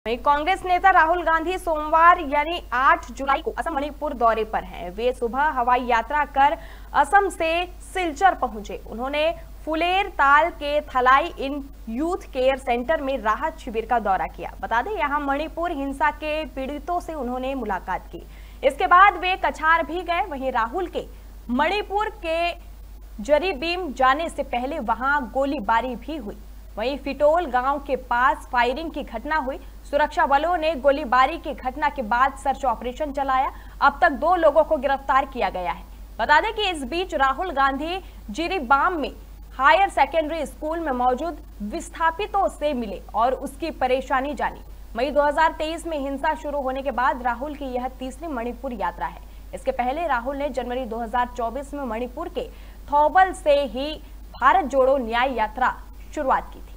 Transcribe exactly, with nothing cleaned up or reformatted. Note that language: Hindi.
वहीं कांग्रेस नेता राहुल गांधी सोमवार यानी आठ जुलाई को असम मणिपुर दौरे पर हैं। वे सुबह हवाई यात्रा कर असम से सिलचर पहुंचे। उन्होंने फुलेर ताल के थलाई इन यूथ केयर सेंटर में राहत शिविर का दौरा किया। बता दें, यहां मणिपुर हिंसा के पीड़ितों से उन्होंने मुलाकात की। इसके बाद वे कछार भी गए। वहीं राहुल के मणिपुर के जरीबीम जाने से पहले वहां गोलीबारी भी हुई। वहीं फिटोल गांव के पास फायरिंग की घटना हुई। सुरक्षा बलों ने गोलीबारी की घटना के बाद सर्च ऑपरेशन चलाया। अब तक दो लोगों को गिरफ्तार किया गया है। बता दें कि इस बीच राहुल गांधी जिरीबाम में हायर सेकेंडरी स्कूल में मौजूद विस्थापितों से मिले और उसकी परेशानी जानी। मई दो हज़ार तेईस में हिंसा शुरू होने के बाद राहुल की यह तीसरी मणिपुर यात्रा है। इसके पहले राहुल ने जनवरी दो हज़ार चौबीस में मणिपुर के थौबल से ही भारत जोड़ो न्याय यात्रा शुरुआत की थी।